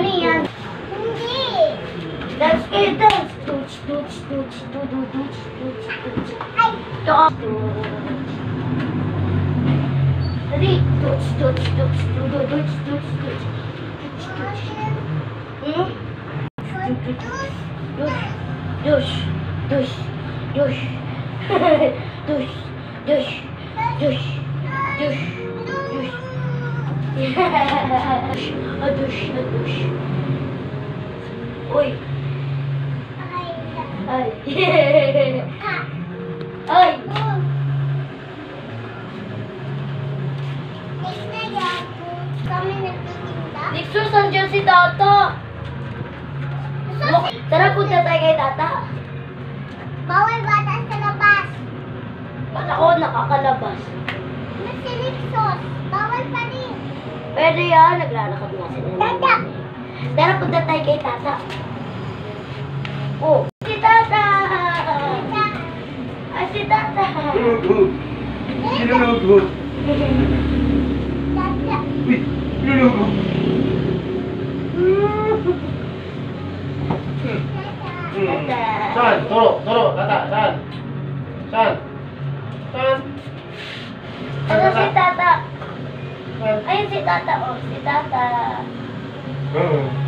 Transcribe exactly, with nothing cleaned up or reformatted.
Ano yan? Hindi. Dance kayo, dance. Touch, touch, touch, touch, touch, touch, touch. Ay! Touch. Dali. Touch, touch, touch, touch, touch, touch, touch. Hmm? Dush, dush, dush, dush, dush, dush, dush, dush. Adush, adush. Uy. Ay. Ay. Nixon, nandiyan si Tata. Tara, punta tayo kay Tata. Bawal bata sa labas. Ba't ako nakakalabas? Si Nixon, bawal pa rin. Pwede yan, naglalakad nga sila. Tata! Tara, punta tayo kay Tata. Oh, si Tata! Ay, si Tata! Sinulugo! Tata! Sinulugo! Saan? Turo, turo, Tata, saan? Saan? Saan? Ano si Tata? Ayun si Tata, oh, si Tata. Oo.